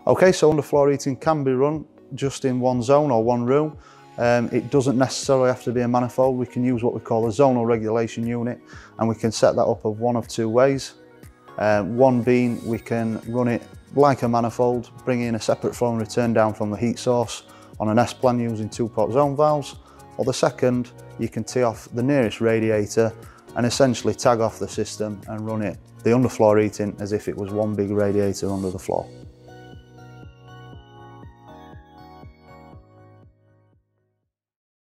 Okay, so underfloor heating can be run just in one zone or one room. It doesn't necessarily have to be a manifold. We can use what we call a zonal regulation unit, and we can set that up of one of two ways. One being we can run it like a manifold, bring in a separate flow and return down from the heat source on an S-plan using 2-pot zone valves, or the second, you can tee off the nearest radiator and essentially tag off the system and run it, the underfloor heating, as if it was one big radiator under the floor.